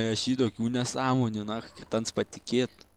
Ai, aš į tokių nesąmonių, na, kitans patikėt.